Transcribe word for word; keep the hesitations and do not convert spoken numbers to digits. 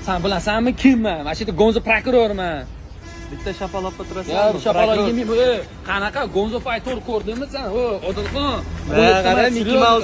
Sen bilasanmi kimman? Mana shu yerda Gonzo prokurorman. Bitta shapaloqqa turasan. Ya, shapaloq yemayman. Qanaqa Gonzo Fighter ko'rdingmi sen? O, Odilxon. Mana qara Mickey Mouse